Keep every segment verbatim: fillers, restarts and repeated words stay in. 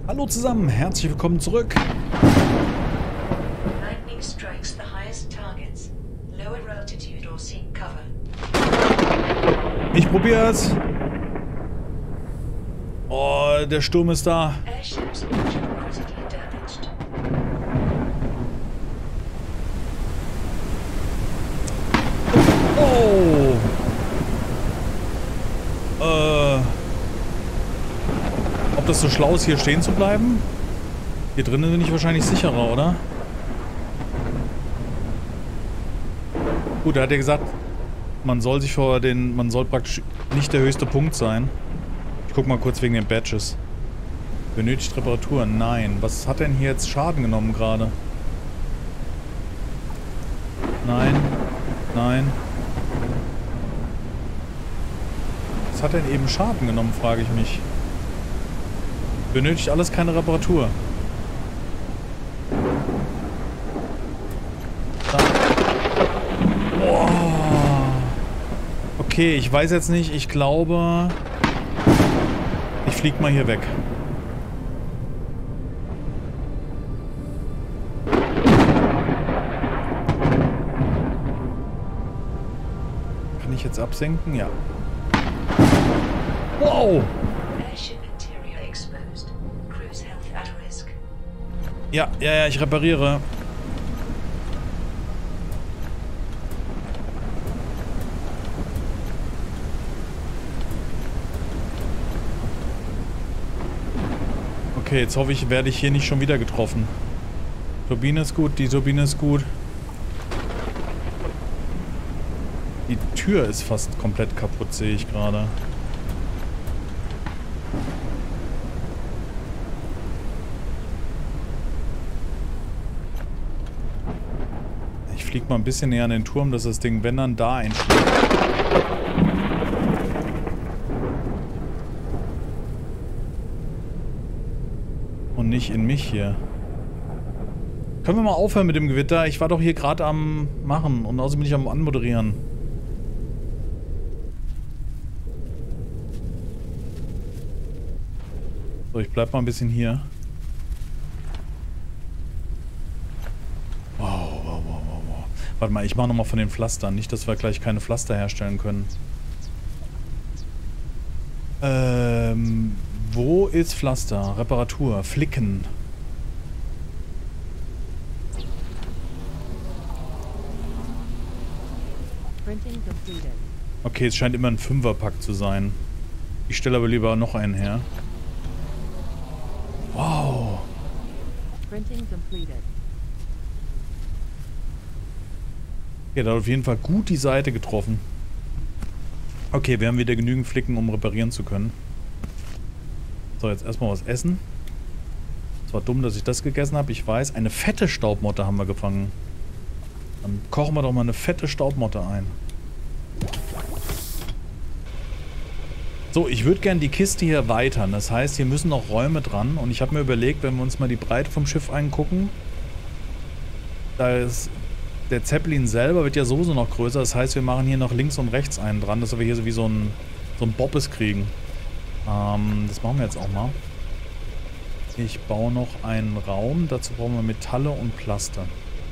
Hallo zusammen, herzlich willkommen zurück. Lightning strikes the highest targets. Lower altitude or seek cover. Ich probier's. Oh, der Sturm ist da. Airships engine critically damaged. Oh. Äh. Ob das so schlau ist, hier stehen zu bleiben? Hier drinnen bin ich wahrscheinlich sicherer, oder? Gut, er hat ja gesagt, man soll sich vor den, man soll praktisch nicht der höchste Punkt sein. Ich guck mal kurz wegen den Badges. Benötigt Reparatur? Nein. Was hat denn hier jetzt Schaden genommen gerade? Nein. Nein. Was hat denn eben Schaden genommen, frage ich mich. Benötigt alles keine Reparatur. Da. Oh. Okay, ich weiß jetzt nicht. Ich glaube... Ich flieg mal hier weg. Kann ich jetzt absenken? Ja. Wow! Ja, ja, ja, ich repariere. Okay, jetzt hoffe ich, werde ich hier nicht schon wieder getroffen. Turbine ist gut, die Turbine ist gut. Die Tür ist fast komplett kaputt, sehe ich gerade. Ich fliege mal ein bisschen näher an den Turm, dass das Ding, wenn dann, da einschlägt. Und nicht in mich hier. Können wir mal aufhören mit dem Gewitter? Ich war doch hier gerade am Machen und außerdem bin ich am Anmoderieren. So, ich bleib mal ein bisschen hier. Wow, wow, wow, wow, wow. Warte mal, ich mache nochmal von den Pflastern. Nicht, dass wir gleich keine Pflaster herstellen können. Ähm, wo ist Pflaster? Reparatur. Flicken. Okay, es scheint immer ein Fünferpack zu sein. Ich stelle aber lieber noch einen her. Wow. Ja, da hat auf jeden Fall gut die Seite getroffen. Okay, wir haben wieder genügend Flicken, um reparieren zu können. So, jetzt erstmal was essen. Es war dumm, dass ich das gegessen habe. Ich weiß, eine fette Staubmotte haben wir gefangen. Dann kochen wir doch mal eine fette Staubmotte ein. So, ich würde gerne die Kiste hier erweitern. Das heißt, hier müssen noch Räume dran. Und ich habe mir überlegt, wenn wir uns mal die Breite vom Schiff angucken, da ist der Zeppelin selber wird ja sowieso noch größer. Das heißt, wir machen hier noch links und rechts einen dran, dass wir hier so wie so ein, so ein Bobbes kriegen. Ähm, das machen wir jetzt auch mal. Ich baue noch einen Raum. Dazu brauchen wir Metalle und Plaste.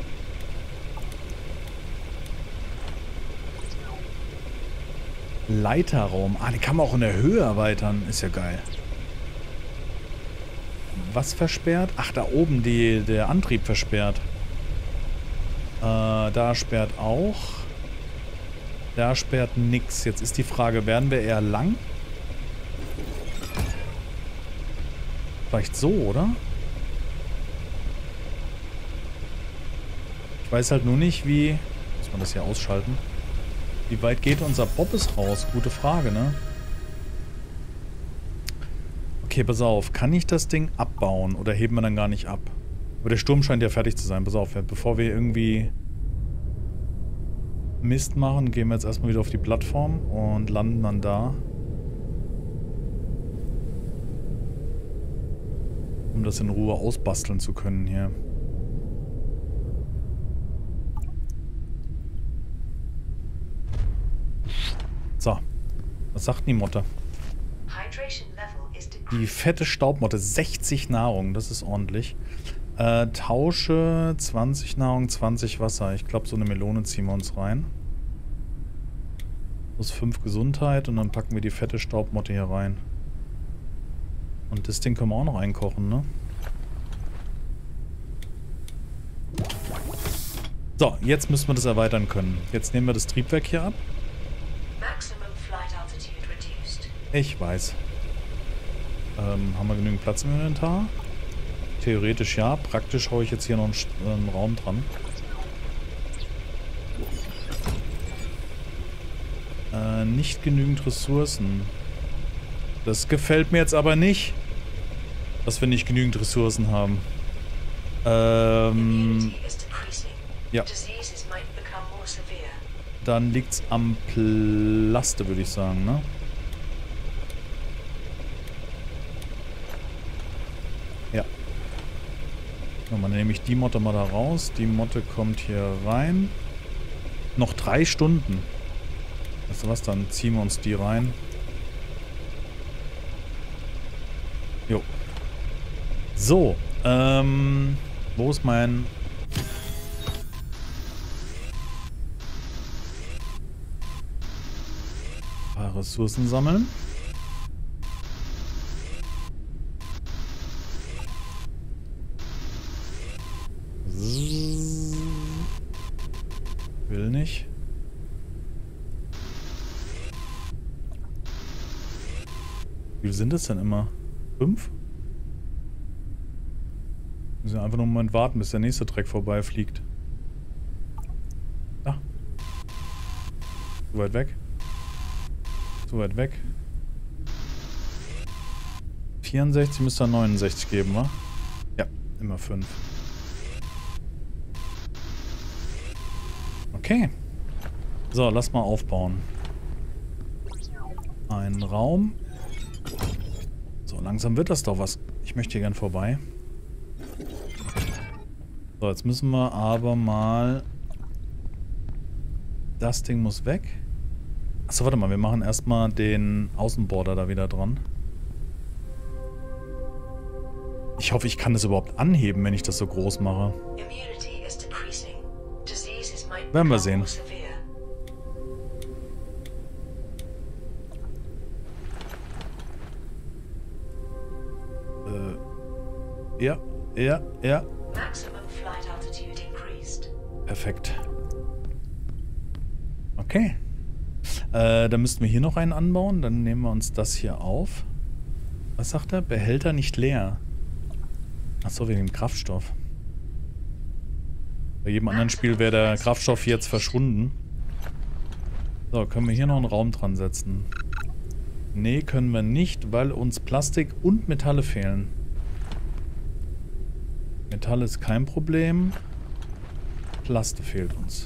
Leiterraum. Ah, den kann man auch in der Höhe erweitern. Ist ja geil. Was versperrt? Ach, da oben die, der Antrieb versperrt. Äh, da sperrt auch. Da sperrt nix. Jetzt ist die Frage, werden wir eher lang? Vielleicht so, oder? Ich weiß halt nur nicht, wie... Muss man das hier ausschalten? Wie weit geht unser Bobbes raus? Gute Frage, ne? Okay, pass auf. Kann ich das Ding abbauen oder heben wir dann gar nicht ab? Aber der Sturm scheint ja fertig zu sein. Pass auf, bevor wir irgendwie Mist machen, gehen wir jetzt erstmal wieder auf die Plattform und landen dann da. Um das in Ruhe ausbasteln zu können hier. So. Was sagt die Motte? Hydration level is decreasing. Die fette Staubmotte. sechzig Nahrung, das ist ordentlich. Äh, tausche zwanzig Nahrung, zwanzig Wasser. Ich glaube, so eine Melone ziehen wir uns rein. Plus fünf Gesundheit und dann packen wir die fette Staubmotte hier rein. Und das Ding können wir auch noch einkochen, ne? So, jetzt müssen wir das erweitern können. Jetzt nehmen wir das Triebwerk hier ab. Ich weiß. Ähm, haben wir genügend Platz im Inventar? Theoretisch ja. Praktisch haue ich jetzt hier noch einen, einen Raum dran. Äh, nicht genügend Ressourcen. Das gefällt mir jetzt aber nicht, dass wir nicht genügend Ressourcen haben. Ähm... Ja. Dann liegt's am Plaste, würde ich sagen, ne? Ja. So, dann nehme ich die Motte mal da raus. Die Motte kommt hier rein. Noch drei Stunden. Weißt du was, dann ziehen wir uns die rein. Jo. So, ähm... wo ist mein... Ressourcen sammeln. Will nicht. Wie viel sind das denn immer? Fünf? Wir müssen einfach nur einen Moment warten, bis der nächste Dreck vorbeifliegt. Ah. Zu weit weg. Zu weit weg. vierundsechzig müsste dann neunundsechzig geben, wa? Ja, immer fünf. Okay. So, lass mal aufbauen. Ein Raum. So, langsam wird das doch was. Ich möchte hier gern vorbei. So, jetzt müssen wir aber mal... Das Ding muss weg. Achso, warte mal, wir machen erstmal den Außenborder da wieder dran. Ich hoffe, ich kann das überhaupt anheben, wenn ich das so groß mache. Werden wir sehen. Äh, ja, ja, ja. Perfekt. Okay. Äh, dann müssten wir hier noch einen anbauen. Dann nehmen wir uns das hier auf. Was sagt er? Behälter nicht leer. Achso, wegen dem Kraftstoff. Bei jedem anderen Spiel wäre der Kraftstoff jetzt verschwunden. So, können wir hier noch einen Raum dran setzen? Nee, können wir nicht, weil uns Plastik und Metalle fehlen. Metall ist kein Problem. Plaste fehlt uns.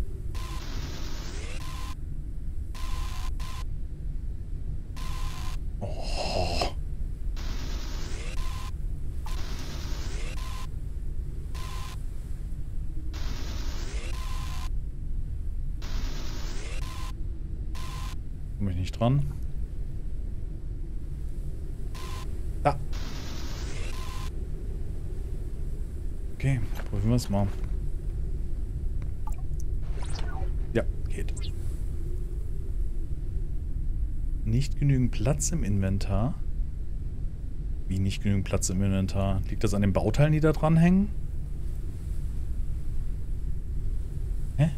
Komme ich nicht dran. Da. Okay, probieren wir es mal. Ja, geht. Nicht genügend Platz im Inventar. Wie nicht genügend Platz im Inventar? Liegt das an den Bauteilen, die da dran hängen? Hä?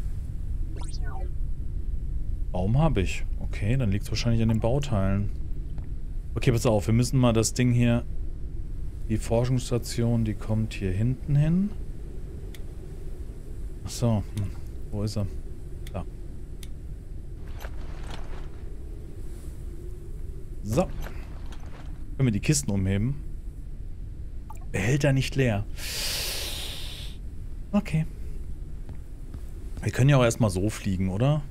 Baum habe ich. Okay, dann liegt es wahrscheinlich an den Bauteilen. Okay, pass auf, wir müssen mal das Ding hier... Die Forschungsstation, die kommt hier hinten hin. Achso, hm. Wo ist er? Da. So. Können wir die Kisten umheben? Behälter nicht leer. Okay. Wir können ja auch erstmal so fliegen, oder?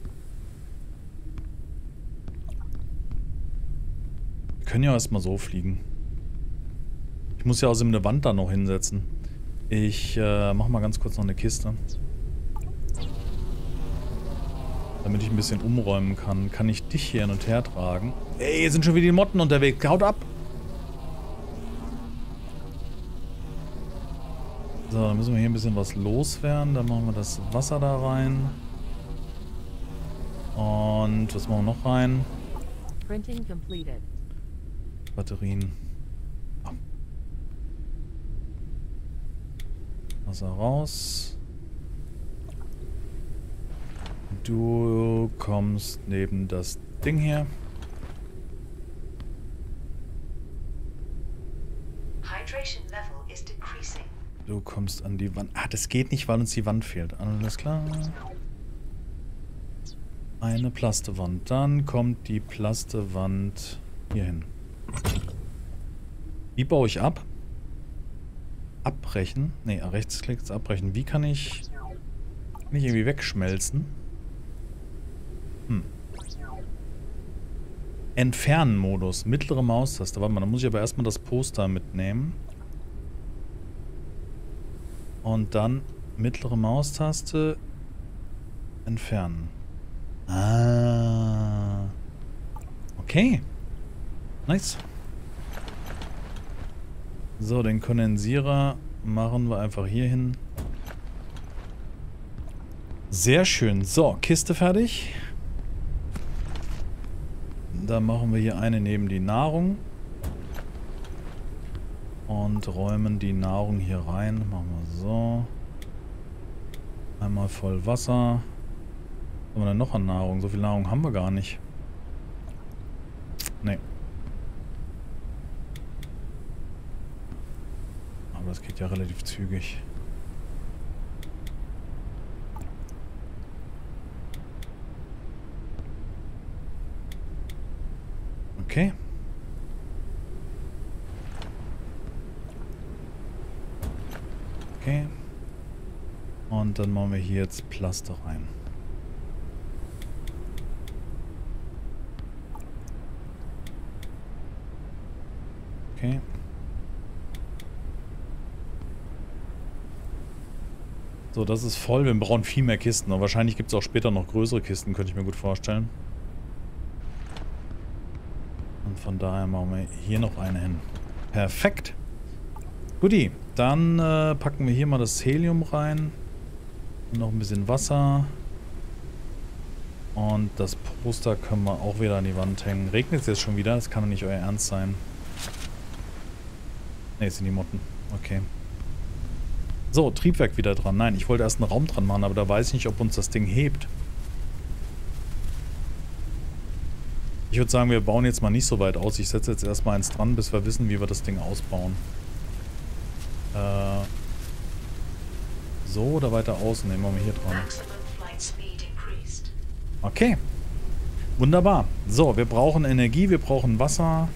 Wir können ja auch erstmal so fliegen. Ich muss ja außerdem eine Wand da noch hinsetzen. Ich äh, mach mal ganz kurz noch eine Kiste. Damit ich ein bisschen umräumen kann. Kann ich dich hier hin und her tragen? Ey, hier sind schon wieder die Motten unterwegs. Haut ab! So, dann müssen wir hier ein bisschen was loswerden. Dann machen wir das Wasser da rein. Und was machen wir noch rein? Printing completed. Batterien. Ah. Wasser raus. Du kommst neben das Ding hier. Hydration level is decreasing. Du kommst an die Wand. Ah, das geht nicht, weil uns die Wand fehlt. Alles klar. Eine Plastewand. Dann kommt die Plastewand hier hin. Wie baue ich ab? Abbrechen? Ne, rechtsklicks abbrechen. Wie kann ich... Kann ich irgendwie wegschmelzen? Hm. Entfernen-Modus. Mittlere Maustaste. Warte mal, dann muss ich aber erstmal das Poster mitnehmen. Und dann mittlere Maustaste. Entfernen. Ah. Okay. Nice. So, den Kondensierer machen wir einfach hier hin. Sehr schön. So, Kiste fertig. Dann machen wir hier eine neben die Nahrung. Und räumen die Nahrung hier rein. Machen wir so. Einmal voll Wasser. Was haben wir denn noch an Nahrung? So viel Nahrung haben wir gar nicht. Nee. Aber das geht ja relativ zügig. Okay. Okay. Und dann machen wir hier jetzt Plaste rein. Okay. So, das ist voll. Wir brauchen viel mehr Kisten. Aber wahrscheinlich gibt es auch später noch größere Kisten, könnte ich mir gut vorstellen. Und von daher machen wir hier noch eine hin. Perfekt. Guti, dann äh, packen wir hier mal das Helium rein. Und noch ein bisschen Wasser. Und das Poster können wir auch wieder an die Wand hängen. Regnet es jetzt schon wieder? Das kann doch nicht euer Ernst sein. Ne, es sind die Motten. Okay. So, Triebwerk wieder dran. Nein, ich wollte erst einen Raum dran machen, aber da weiß ich nicht, ob uns das Ding hebt. Ich würde sagen, wir bauen jetzt mal nicht so weit aus. Ich setze jetzt erstmal eins dran, bis wir wissen, wie wir das Ding ausbauen. Äh, so oder weiter außen? Nehmen wir mal hier dran. Okay. Wunderbar. So, wir brauchen Energie, wir brauchen Wasser.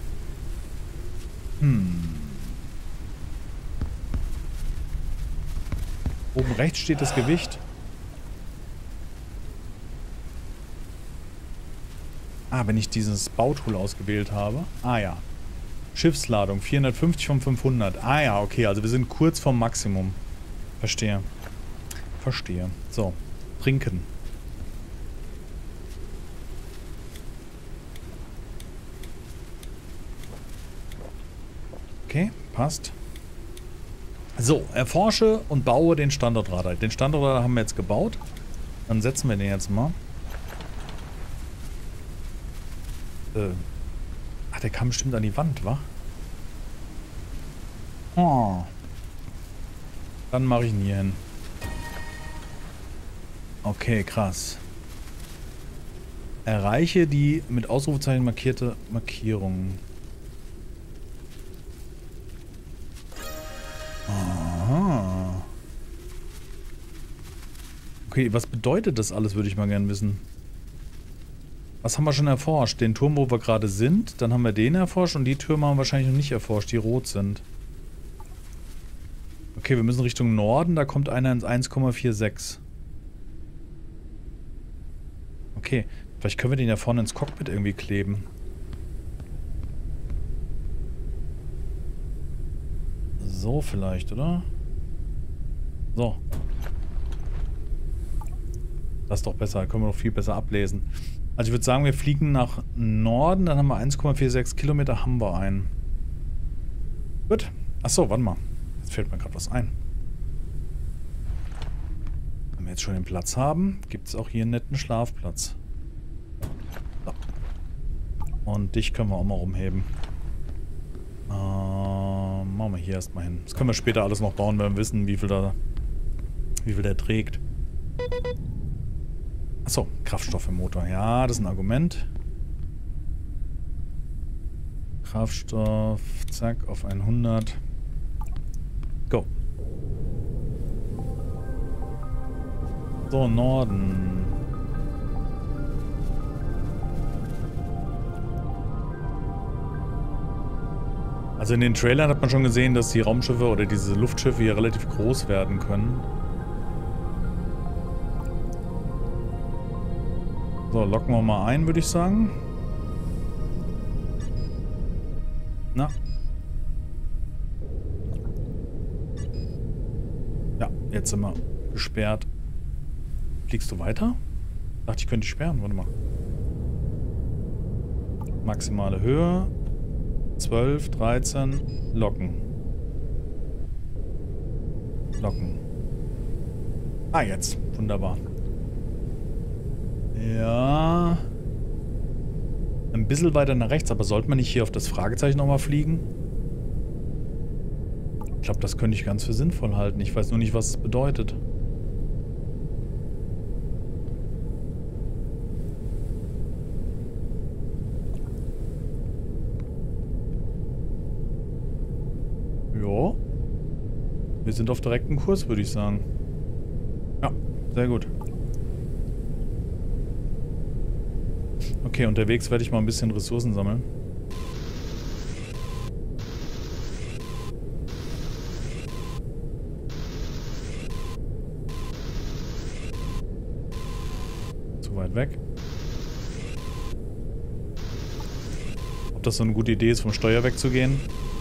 Hm. Oben rechts steht das Gewicht. Ah, wenn ich dieses Bautool ausgewählt habe. Ah ja. Schiffsladung vierhundertfünfzig von fünfhundert. Ah ja, okay, also wir sind kurz vom Maximum. Verstehe. Verstehe. So, trinken. Okay, passt. So, erforsche und baue den Standortradar. Den Standortradar haben wir jetzt gebaut. Dann setzen wir den jetzt mal. Äh. Ach, der kam bestimmt an die Wand, wa? Oh. Dann mache ich ihn hier hin. Okay, krass. Erreiche die mit Ausrufezeichen markierte Markierung. Aha. Okay, was bedeutet das alles, würde ich mal gerne wissen. Was haben wir schon erforscht? Den Turm, wo wir gerade sind. Dann haben wir den erforscht und die Türme haben wir wahrscheinlich noch nicht erforscht, die rot sind. Okay, wir müssen Richtung Norden. Da kommt einer ins eins Komma sechsundvierzig. Okay, vielleicht können wir den ja vorne ins Cockpit irgendwie kleben. So vielleicht, oder? So. Das ist doch besser. Da können wir noch viel besser ablesen. Also ich würde sagen, wir fliegen nach Norden. Dann haben wir eins Komma sechsundvierzig Kilometer, haben wir einen. Gut. Achso, warte mal. Jetzt fällt mir gerade was ein. jetzt schon den Platz haben, gibt es auch hier einen netten Schlafplatz. So. Und dich können wir auch mal rumheben. Ähm, machen wir hier erstmal hin. Das können wir später alles noch bauen, wenn wir wissen, wie viel da, wie viel der trägt. Achso, Kraftstoff im Motor. Ja, das ist ein Argument. Kraftstoff, zack, auf hundert. Go. So, Norden. Also in den Trailern hat man schon gesehen, dass die Raumschiffe oder diese Luftschiffe hier relativ groß werden können. So, locken wir mal ein, würde ich sagen. Na? Ja, jetzt sind wir gesperrt. Fliegst du weiter? Dachte, ich könnte dich sperren. Warte mal. Maximale Höhe. zwölf, dreizehn. Locken. Locken. Ah, jetzt. Wunderbar. Ja. Ein bisschen weiter nach rechts, aber sollte man nicht hier auf das Fragezeichen nochmal fliegen? Ich glaube, das könnte ich ganz für sinnvoll halten. Ich weiß nur nicht, was es bedeutet. Ja. Wir sind auf direktem Kurs, würde ich sagen. Ja, sehr gut. Okay, unterwegs werde ich mal ein bisschen Ressourcen sammeln. Zu weit weg. Ob das so eine gute Idee ist, vom Steuer wegzugehen?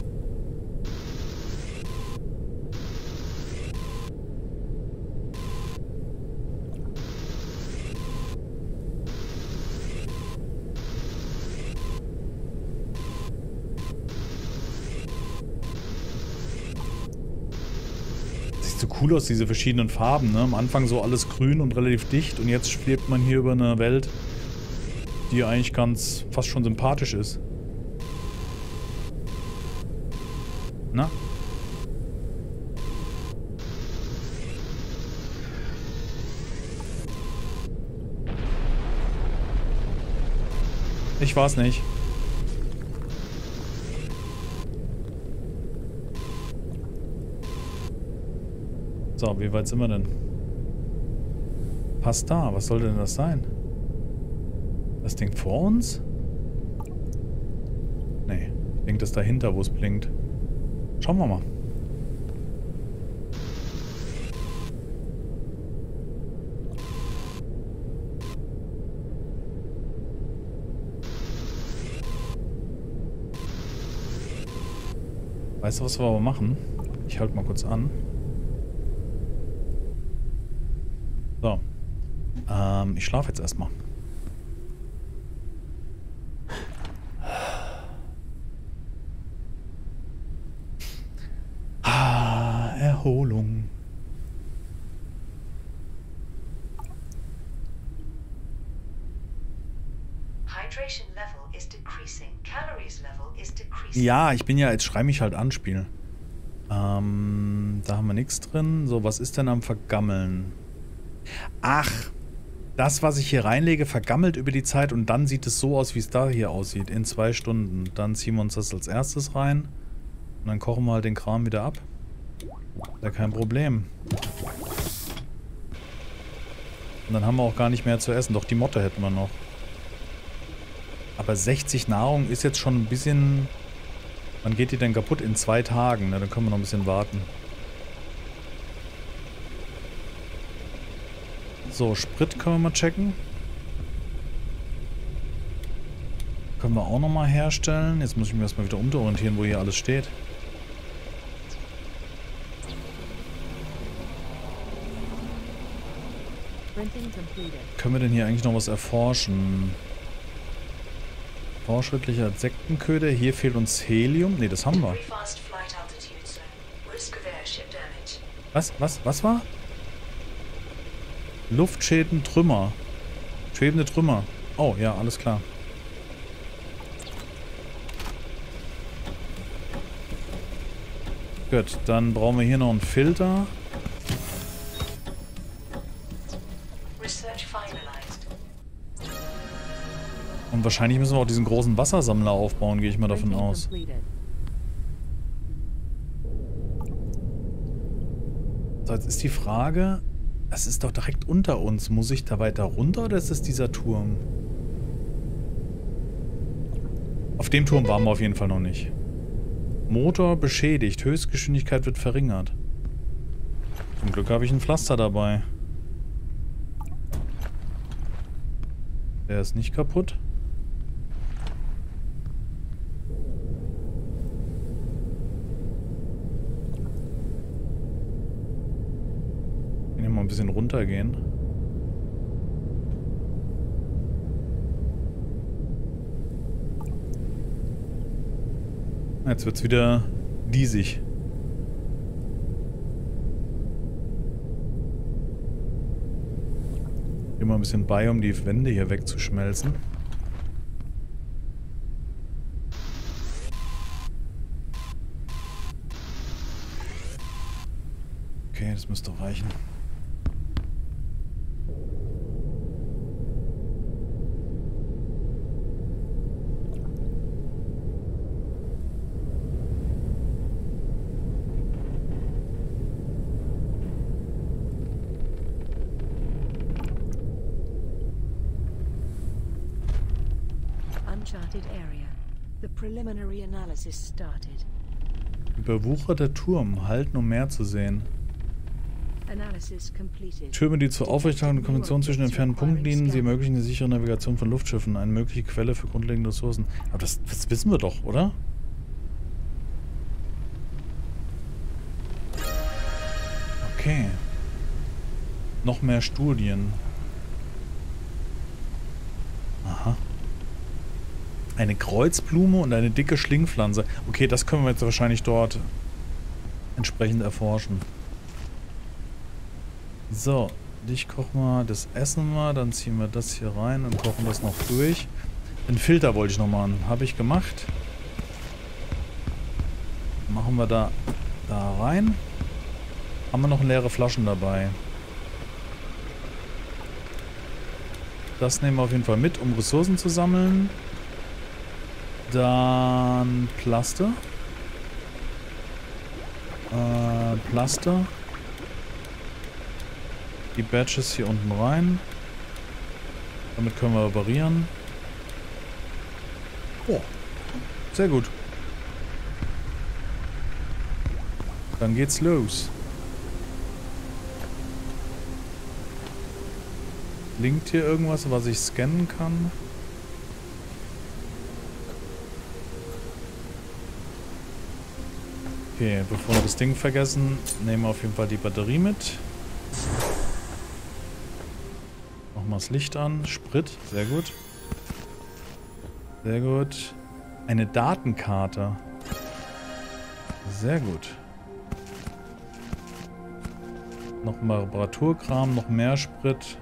So cool aus, diese verschiedenen Farben, ne? Am Anfang so alles grün und relativ dicht und jetzt schwebt man hier über eine Welt, die eigentlich ganz fast schon sympathisch ist. Na? Ich weiß nicht. So, wie weit sind wir denn? Passt da. Was soll denn das sein? Das Ding vor uns? Nee, ich denke, das ist dahinter, wo es blinkt. Schauen wir mal. Weißt du, was wir aber machen? Ich halte mal kurz an. So. Ähm, ich schlafe jetzt erstmal. Ah, Erholung. Hydration level is decreasing. Calories level is decreasing. Ja, ich bin ja, jetzt schrei mich halt an, Spiel. Ähm, da haben wir nichts drin. So, was ist denn am Vergammeln? Ach, das, was ich hier reinlege, vergammelt über die Zeit und dann sieht es so aus, wie es da hier aussieht. In zwei Stunden. Dann ziehen wir uns das als erstes rein und dann kochen wir halt den Kram wieder ab. Ist ja kein Problem. Und dann haben wir auch gar nicht mehr zu essen. Doch die Motte hätten wir noch. Aber sechzig Nahrung ist jetzt schon ein bisschen... Wann geht die denn kaputt? In zwei Tagen. Na, dann können wir noch ein bisschen warten. So, Sprit können wir mal checken. Können wir auch nochmal herstellen. Jetzt muss ich mir erstmal wieder umorientieren, wo hier alles steht. Können wir denn hier eigentlich noch was erforschen? Fortschrittlicher Insektenköder. Hier fehlt uns Helium. Ne, das haben wir. Was? Was? Was war? Luftschäden, Trümmer. Schwebende Trümmer. Oh, ja, alles klar. Gut, dann brauchen wir hier noch einen Filter. Research finalized. Und wahrscheinlich müssen wir auch diesen großen Wassersammler aufbauen, gehe ich mal davon Printing aus. completed. So, jetzt ist die Frage, das ist doch direkt unter uns. Muss ich da weiter runter oder ist es dieser Turm? Auf dem Turm waren wir auf jeden Fall noch nicht. Motor beschädigt. Höchstgeschwindigkeit wird verringert. Zum Glück habe ich ein Pflaster dabei. Der ist nicht kaputt. Ich kann hier mal ein bisschen runtergehen. Jetzt wird es wieder diesig. Immer ein bisschen bei, um die Wände hier wegzuschmelzen. Okay, das müsste reichen. Uncharted area. The preliminary analysis started. Überwucherter Turm. Halten, um mehr zu sehen. Analysis completed. Türme, die zur Aufrechterhaltung der Konvention zwischen entfernten Punkten dienen, sie ermöglichen die sichere Navigation von Luftschiffen. Eine mögliche Quelle für grundlegende Ressourcen. Aber das, das wissen wir doch, oder? Okay. Noch mehr Studien. Aha. Eine Kreuzblume und eine dicke Schlingpflanze. Okay, das können wir jetzt wahrscheinlich dort entsprechend erforschen. So, dich kochen wir, das essen wir, dann ziehen wir das hier rein und kochen das noch durch. Den Filter wollte ich noch machen. Habe ich gemacht. Machen wir da, da rein. Haben wir noch leere Flaschen dabei. Das nehmen wir auf jeden Fall mit, um Ressourcen zu sammeln. Dann Plaster. Äh, Plaster. Die Badges hier unten rein. Damit können wir operieren. Oh, sehr gut. Dann geht's los. Blinkt hier irgendwas, was ich scannen kann? Okay, bevor wir das Ding vergessen, nehmen wir auf jeden Fall die Batterie mit. Machen wir das Licht an. Sprit, sehr gut. Sehr gut. Eine Datenkarte. Sehr gut. Noch mal Reparaturkram, noch mehr Sprit.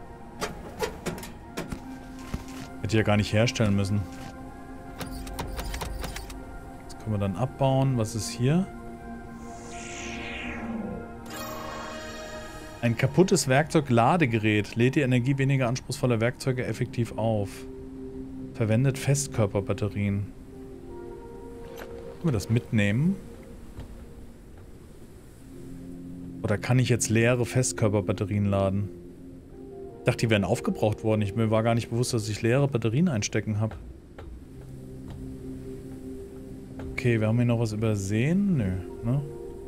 Hätte ich ja gar nicht herstellen müssen. Das können wir dann abbauen. Was ist hier? Ein kaputtes Werkzeug-Ladegerät lädt die Energie weniger anspruchsvoller Werkzeuge effektiv auf. Verwendet Festkörperbatterien. Können wir das mitnehmen? Oder kann ich jetzt leere Festkörperbatterien laden? Ich dachte, die wären aufgebraucht worden. Ich, mir war gar nicht bewusst, dass ich leere Batterien einstecken habe. Okay, wir haben hier noch was übersehen. Nö, ne?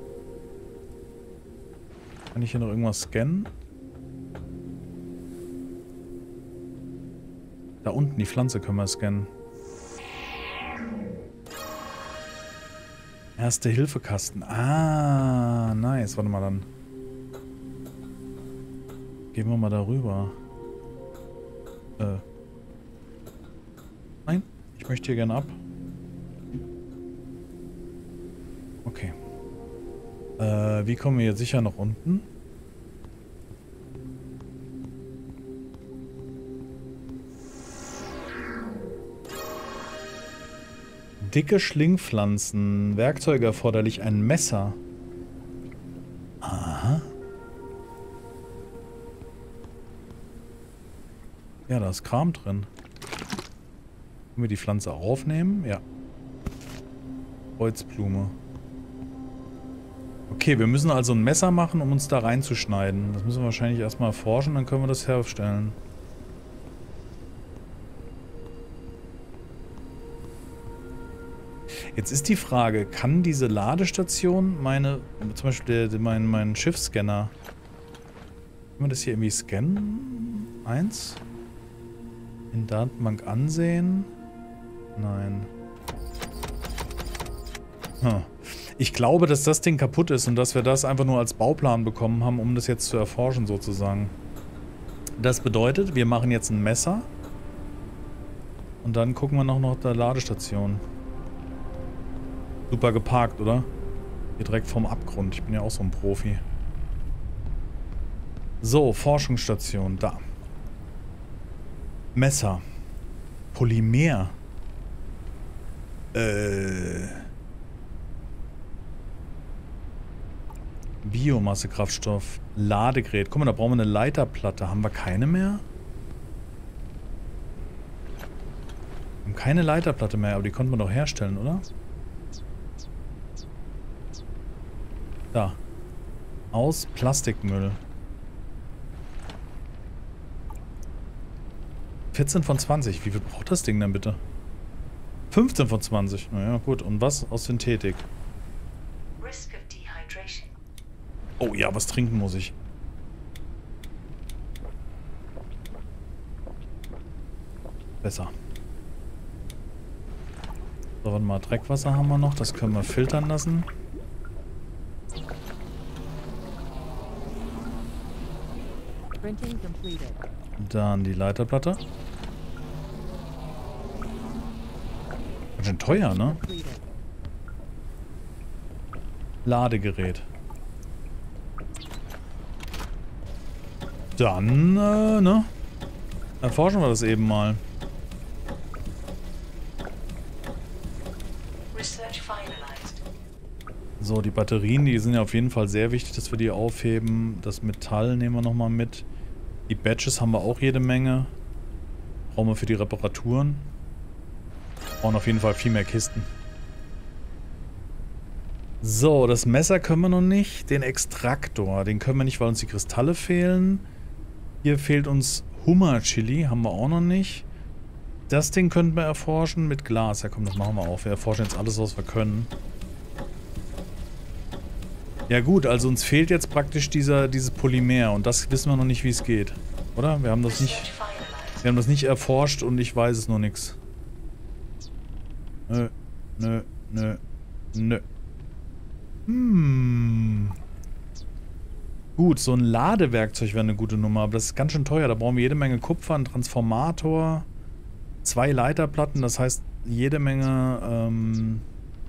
Kann ich hier noch irgendwas scannen? Da unten, die Pflanze können wir scannen. Erste-Hilfe-Kasten. Ah, nice. Warte mal dann. Gehen wir mal darüber. Äh. Nein, ich möchte hier gerne ab. Okay. Äh, wie kommen wir jetzt sicher nach unten? Dicke Schlingpflanzen. Werkzeuge erforderlich. Ein Messer. Aha. Ja, da ist Kram drin. Können wir die Pflanze aufnehmen? Ja. Kreuzblume. Okay, wir müssen also ein Messer machen, um uns da reinzuschneiden. Das müssen wir wahrscheinlich erstmal erforschen, dann können wir das herstellen. Jetzt ist die Frage, kann diese Ladestation meine, zum Beispiel der, mein, mein Schiffsscanner, kann man das hier irgendwie scannen? Eins? In Datenbank ansehen? Nein. Hm. Ich glaube, dass das Ding kaputt ist und dass wir das einfach nur als Bauplan bekommen haben, um das jetzt zu erforschen sozusagen. Das bedeutet, wir machen jetzt ein Messer und dann gucken wir noch nach der Ladestation. Super geparkt, oder? Hier direkt vorm Abgrund. Ich bin ja auch so ein Profi. So, Forschungsstation, da. Messer. Polymer. Äh. Biomassekraftstoff. Ladegerät. Guck mal, da brauchen wir eine Leiterplatte. Haben wir keine mehr? Wir haben keine Leiterplatte mehr, aber die konnten wir doch herstellen, oder? Da. Aus Plastikmüll. vierzehn von zwanzig. Wie viel braucht das Ding denn bitte? fünfzehn von zwanzig. Naja, gut. Und was? Aus Synthetik. Oh ja, was trinken muss ich. Besser. So, warte mal. Dreckwasser haben wir noch. Das können wir filtern lassen. Printing completed. Dann die Leiterplatte. Ganz schön teuer, ne? Ladegerät. Dann, äh, ne? Erforschen wir das eben mal. So, die Batterien, die sind ja auf jeden Fall sehr wichtig, dass wir die aufheben. Das Metall nehmen wir nochmal mit. Die Badges haben wir auch jede Menge. Brauchen wir für die Reparaturen. Brauchen auf jeden Fall viel mehr Kisten. So, das Messer können wir noch nicht. Den Extraktor, den können wir nicht, weil uns die Kristalle fehlen. Hier fehlt uns Hummer-Chili, haben wir auch noch nicht. Das Ding könnten wir erforschen mit Glas. Ja komm, das machen wir auch. Wir erforschen jetzt alles, was wir können. Ja gut, also uns fehlt jetzt praktisch dieser, dieses Polymer und das wissen wir noch nicht, wie es geht. Oder? Wir haben das nicht... Wir haben das nicht erforscht und ich weiß es noch nichts. Nö, nö, nö, nö. Hm... Gut, so ein Ladewerkzeug wäre eine gute Nummer, aber das ist ganz schön teuer. Da brauchen wir jede Menge Kupfer, einen Transformator, zwei Leiterplatten, das heißt jede Menge, ähm,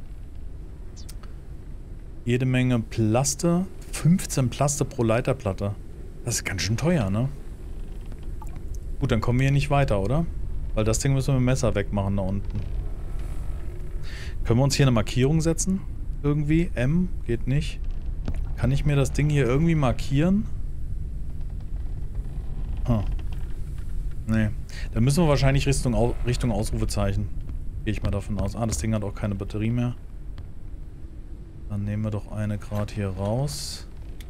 jede Menge Plaste. fünfzehn Plaste pro Leiterplatte. Das ist ganz schön teuer, ne? Gut, dann kommen wir hier nicht weiter, oder? Weil das Ding müssen wir mit dem Messer wegmachen da unten. Können wir uns hier eine Markierung setzen? Irgendwie? M? Geht nicht. Kann ich mir das Ding hier irgendwie markieren? Huh. Nee. Dann müssen wir wahrscheinlich Richtung, Au Richtung Ausrufezeichen. Gehe ich mal davon aus. Ah, das Ding hat auch keine Batterie mehr. Dann nehmen wir doch eine gerade hier raus.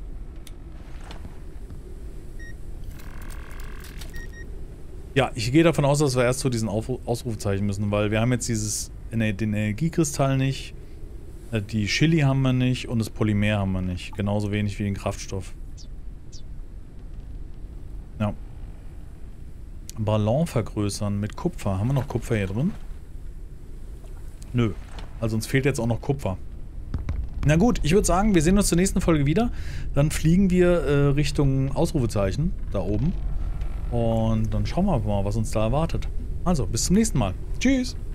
Ja, ich gehe davon aus, dass wir erst zu diesen Auf Ausrufezeichen müssen, weil wir haben jetzt dieses den Energiekristall nicht. Die Chili haben wir nicht und das Polymer haben wir nicht. Genauso wenig wie den Kraftstoff. Ja. Ballon vergrößern mit Kupfer. Haben wir noch Kupfer hier drin? Nö. Also uns fehlt jetzt auch noch Kupfer. Na gut, ich würde sagen, wir sehen uns zur nächsten Folge wieder. Dann fliegen wir äh, Richtung Ausrufezeichen. Da oben. Und dann schauen wir mal, was uns da erwartet. Also, bis zum nächsten Mal. Tschüss.